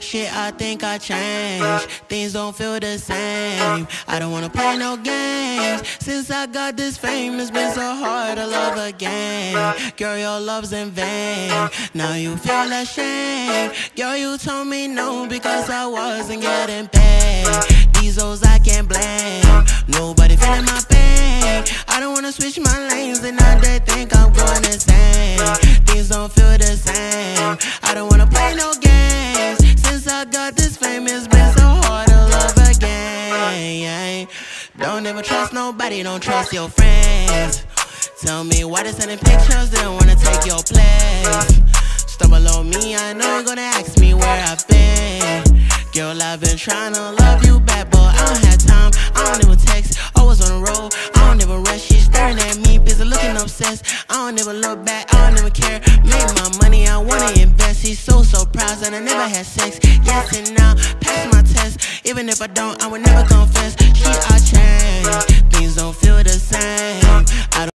Shit, I think I changed. Things don't feel the same. I don't wanna play no games. Since I got this fame, it's been so hard to love again. Girl, your love's in vain. Now you feel ashamed. Girl, you told me no because I wasn't getting paid. These hoes I can't blame. Nobody feeling my pain. I don't wanna switch my lanes and now they think I'm going insane. Things don't feel the same. I don't wanna play no games. Since I got this fame, it's been so hard to love again. Don't ever trust nobody, don't trust your friends. Tell me why they sending pictures, they don't wanna take your place. Stumble on me, I know you're gonna ask me where I've been. Girl, I've been trying to love you back, but I don't have time, I don't even text. Always on the road, I don't even rush. She's staring at me, busy looking obsessed. I don't even look back, I don't even care. Make my money, I wanna invest. He's so proud that I never had sex. Yes and now, pass my test. Even if I don't, I would never confess. She, I changed.